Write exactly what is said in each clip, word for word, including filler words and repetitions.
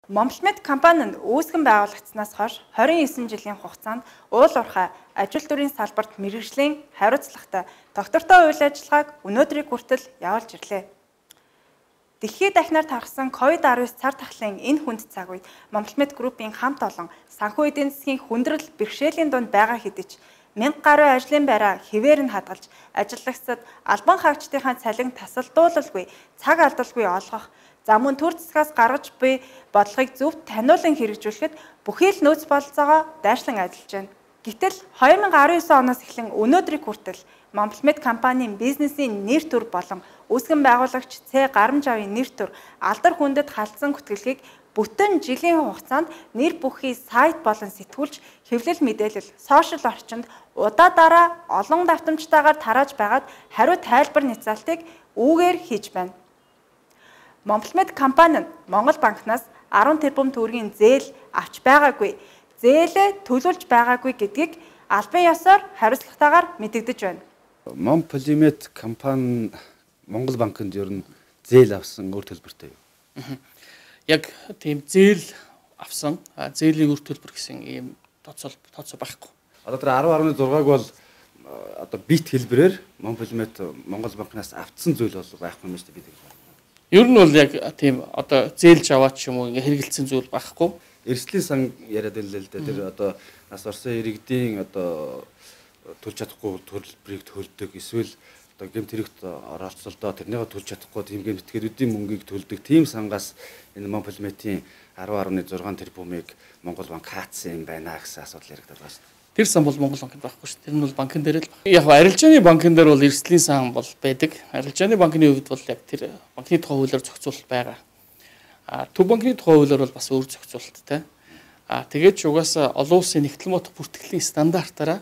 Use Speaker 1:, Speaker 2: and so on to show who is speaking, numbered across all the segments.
Speaker 1: Момлмед компани нь үүсгэн байгуулагдсанаас хойш двадцать нine жилийн хугацаанд уул уурхай ажил төрийн салбарт мэргэжлийн хариуцлагатай доктортой үйл ажиллагааг өнөөдрийг хүртэл явуулж ирлээ. Дэлхийд дахинаар тархсан ковид nineteen цар тахлын энэ хүнд цаг үед Момлмед группийн хамт олон санхүү эдийн засгийн хүндрэл бэрхшээлийн дунд байгаа хэдий ч мянга гаруй ажлын байраа хэвээр нь хадгалж ажиллагчдад албан хаагчдынхаа цалин тасалдуулалгүй цаг алдалгүй олгох за мөн төр засгаас гаргаж буй бодлогыг зөвхт таниулан хэрэгжүүлэхэд бүхий л нөөц бололцоогоо дайшлан ажиллаж байна. Гэтэл two thousand nineteen оноос эхлэн өнөөдрийг хүртэл Момлмед компанийн бизнесийн нэр төр болон үүсгэн байгуулагч Ц Гарамж авийн нэр төр алдар хүндэд халдсан бүтгэлгийг бүтэн жилийн хугацаанд нэр бүхий сайт болон сэтгүүлч хэвлэл мэдээлэл сошиал орчинд удаа дараа олон давтамжтайгаар тарааж байгаад хариу тайлбар няцаалтыг үүгээр хийж байна. Момлмед компани нь Монгол банкнаас ten тэрбум төгрөгийн зээл авч байгаагүй, зээлээ төлүүлж байгаагүй гэдгийг албан ёсоор хариуцлагатайгаар мэдэгдэж байна.
Speaker 2: Момлмед компани Монгол банкнд ер нь зээл авсан өөр төлбөртэй юу?
Speaker 3: Яг тийм зээл авсан, зээлийн үр төлбөр гэсэн ийм тооцоо тооцоо байхгүй.
Speaker 2: Одоо тэр ten point six-г бол одоо бит хэлбэрээр Момлмед Монгол банкнаас авцсан зүйл бол байхгүй юм шүү дээ бид.
Speaker 3: Ер нь бол яг тийм одоо зээлж аваад ч юм уу ингээ хэрэгэлцсэн зүйл байхгүй.
Speaker 2: Эрсдлийн сан яриад байлаа л да. Тэр одоо нас орсон иргэдийн одоо төлж чадахгүй төлбөрийг төлдөг эсвэл одоо гэмт хэрэгт оролцолдоо тэрнийгээ төлж чадахгүй тийм гэмт тэтгэрүүдийн мөнгийг төлдөг тийм сангаас энэ Момлмедийн ten point six тэрбумыг Монгол банк хаацсан юм байна гэсэн асуудал яригдаад байна шүү дээ.
Speaker 3: Тэр сан бол Монгол банкнд байхгүй шүү. Тэр нь бол банкн дээр л байна. Яг арилжааны банкн дээр бол эрсдлийн сан бол байдаг. Арилжааны банкны хувьд бол яг тэр банкны тухай хуулиар зохицуулалт байгаа. А төв банкны тухай хуулиар бол бас өөр зохицуулалттай. А тэгээд ч угаасаа олон улсын нэгтлэн бодох бүртгэлийн стандартаараа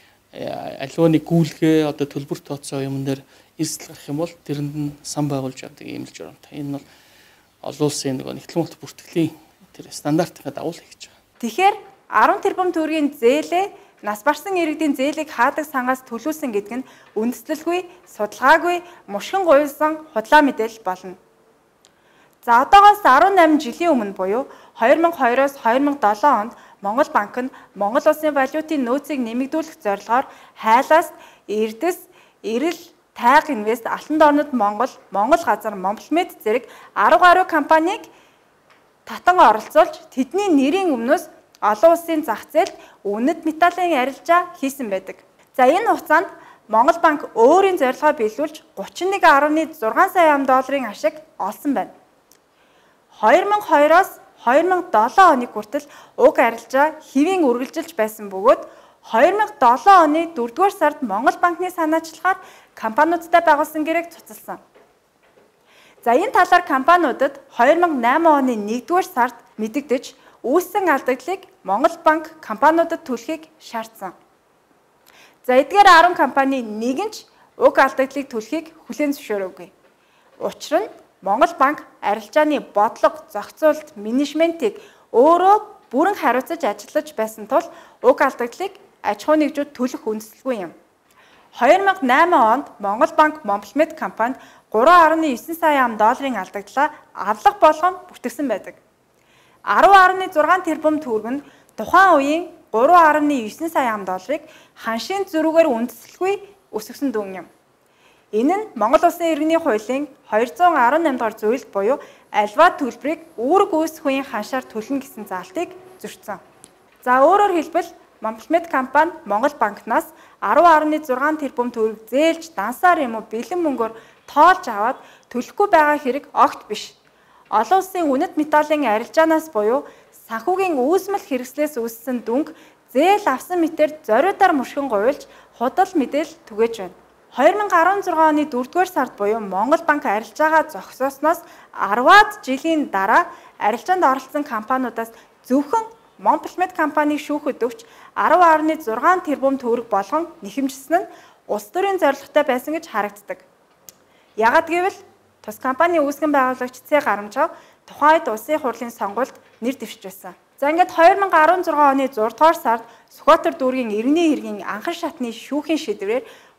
Speaker 3: аливаа нэг гүйлгээ одоо төлбөр тооцоо юм дээр эрсдэл гарах юм бол тэрэнд нь сан байгуулж явдаг юм л журамтай. Энэ бол олон улсын нэг нэгтлэн бодох бүртгэлийн тэр стандартыг дагуул хийж байгаа.
Speaker 1: Тэгэхээр ten тэрбум төгрөгийн зээлээ нас барсан иргэдийн зээлийг хаадаг сангаас төлүүлсэн гэдэг нь үндэслэлгүй, судалгаагүй, мушгин гуйсан худлаа мэдээлэл болно. За одоогоос eighteen жилийн өмнө буюу two thousand two-оос two thousand seven онд Монгол банк нь Монгол улсын валютын нөөцийг нэмэгдүүлэх зорилгоор хайлаас Эрдэс, Эрэл, Тайг инвест, Алтан дорнод Монгол, Монгол газар Момлмед зэрэг ten гаруй компанийг татан оролцуулж тэдний нэрийн өмнөөс олон улсын зах зээлд үнэт металлын арилжаа хийсэн байдаг. За энэ хугацаанд Монгол банк өөрийн зорилгоо биелүүлж thirty-one point six сая ам долларын ашиг олсон байна. two thousand two-оос two thousand seven оны хүртэл уг арилжаа хэвийн үргэлжилж байсан бөгөөд two thousand seven оны дөрөвдүгээр сард Монгол банкны санаачлагаар компаниудтай байгуулсан гэрээг цуцалсан. За энэ талаар компаниудад two thousand eight оны нэгдүгээр сард мэдэгдэж үүссэн алдагдлыг Монгол банк компаниудад төлөхийг шаардсан. За эдгээр ten компани нэг нь ч уг алдагдлыг төлөхийг хүлээн зөвшөөрөөгүй. Учир нь Монгол банк арилжааны бодлого, зохицуулалт, менежментийг өөрөө бүрэн хариуцаж ажиллаж байсан тул уг алдагдлыг аж ахуй нэгжүүд төлөх үндэслэлгүй юм. two thousand eight онд Монгол банк Момлмед компанид three point nine сая ам долларын алдагдлаа авлага болгон бүртгэсэн байдаг. ten point six тэрбум төгрөг нь тухайн үеийн three point nine сая ам долларыг ханшийн зөрүүгээр үндэслэлгүй өсгсөн дүн юм. Энэ нь Монгол улсын иргэний хуулийн two hundred eighteen дугаар зүйлд буюу альва төлбөрийг үүрэг үүсэх үеийн ханшаар төлнө гэсэн заалтыг зөрчсөн. За өөрөөр хэлбэл Момлмед компани Монгол банкнаас ten point six тэрбум төгрөг зээлж дансаар юм уу бэлэн мөнгөөр тоолж аваад төлөхгүй байгаа хэрэг огт биш. Олон улсын үнэт металлын арилжаанаас буюу санхүүгийн үүсмэл хэрэгслээс үүссэн дүнг зээл авсан мэтээр зориудаар мушгин гуйлж худал мэдээлэл түгээж байна. twenty sixteen оны дөрөвдүгээр сард буюу Монгол банк арилжаагаа зогсоосноос ten жилийн дараа арилжаанд оролцсон компаниудаас зөвхөн Момлмед компаниг шүүхэд өгч ten point six тэрбум төгрөг болгон нэхэмжсэн нь улс төрийн зорилготой байсан гэж харагддаг. Яагад гэвэл тус компани үүсгэн байгуулагч Ц Гарамж ав тухайн үед улсын хурлын сонгуульд нэр дэвшиж байсан. За ингээд twenty sixteen оны six дугаар сард Сүхбаатар дүүргийн иргэний хэргийн анхан шатны шүүхийн шийдвэрээр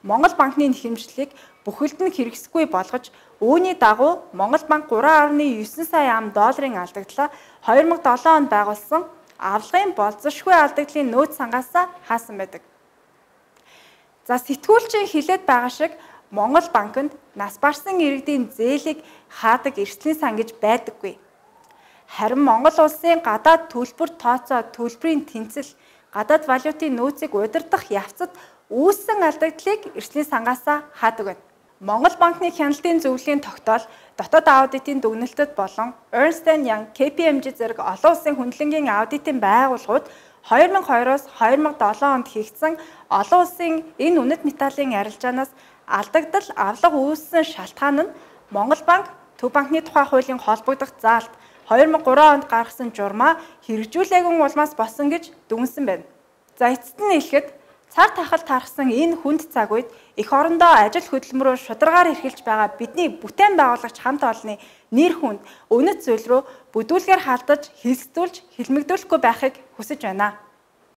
Speaker 1: Монгол банкны нэхэмжлэлийг бүхэлд нь хэрэгсэхгүй болгож, үүний дагуу Монгол банк гурван гаруй девять сая ам долларын алдагдлаа хоёр мың долоон онд байгуулсан авлагын болзошгүй алдагдлын нөөц сангаас хаасан байдаг. За сэтгүүлчин хэлээд байгаа шиг Монгол банкнд нас барсан иргэдийн зээлийг хаадаг эрсдлийн сан гэж байдаггүй. Харин Монгол улсын гадаад төлбөр тооцоо төлбөрийн тэнцэл, гадаад валютын нөөцийг удирдах явцад үүссэн алдагдлыг эрсдлийн сангаас хаадаг байна. Монгол банкны хяналтын зөвлөлийн тогтоол дотоод аудитын дүгнэлтэд болон Ernst and Young, K P M G зэрэг олон улсын хөндлөнгийн аудитын байгууллагууд хоёр мың и двоос хоёр мың и долоон онд хийгдсэн олон улсын энэ үнэт металлын арилжаанаас алдагдал авлага үүссэн шалтгаан нь Монгол банк Төв банкны тухай хуулийн холбогдох заалт хоёр мың и гурван онд гаргасан журмаа хэрэгжүүлээгүй улмаас болсон гэж дүгнсэн байна. За эцэст нь хэлэхэд цар тахал тархсан энэ хүнд цаг үед эх орондоо ажил хөдөлмөрөөр шударгаар эрхэлж байгаа бидний бүтээн байгуулагч хамт олонны нэр хүнд үнэт зүйл рүү бүдүүлгээр халдаж, хэлсдүүлж, хэлмэгдүүлэхгүй байхыг хүсэж байна.